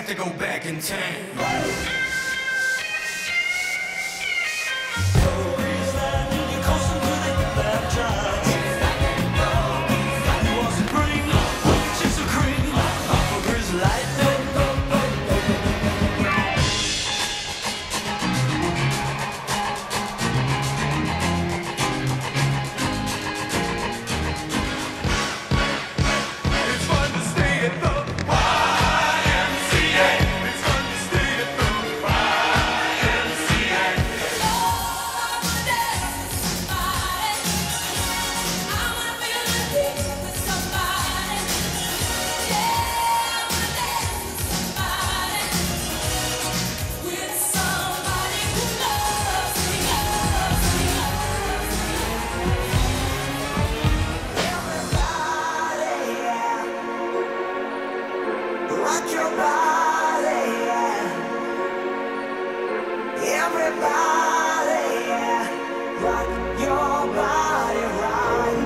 have to go back in time. Rock your body, yeah. Everybody, yeah. Rock your body right.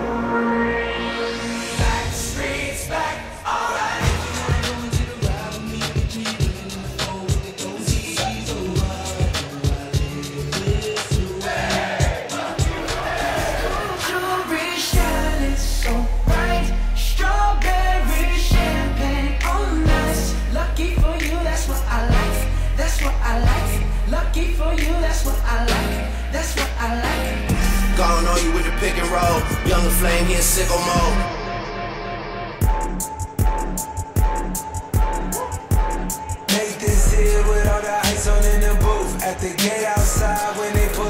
Back streets back, alright. Going to the ride with me, get me in the flow. It goes easy, so right. Jewelry shining so bright. Strawberry champagne on ice. Lucky for you, that's what I like. That's what I like. Lucky for you, that's what I like. That's what I like. Gone on you with the pick and roll. Younger flame, he in sicko mode. Make this here with all the ice on in the booth. At the gate outside when they pull